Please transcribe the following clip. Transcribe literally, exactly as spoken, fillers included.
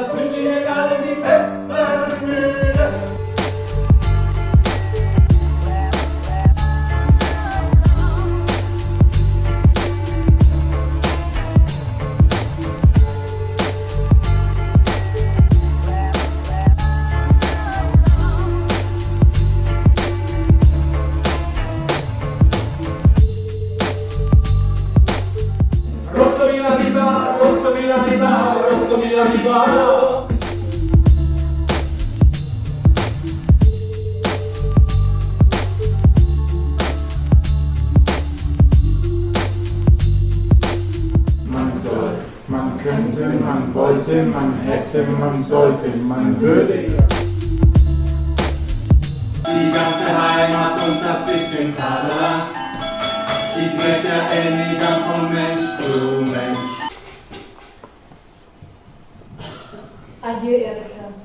das wünschen wir gerade die Pfeffermühle. Rosso via viva, rosso via viva, rosso via viva. Man soll, man könnte, man wollte, man hätte, man sollte, man würde. Die ganze Heimat und das bisschen Vaterland, die trägt der Elni dann von Mensch zu Mensch. Adieu, Erika.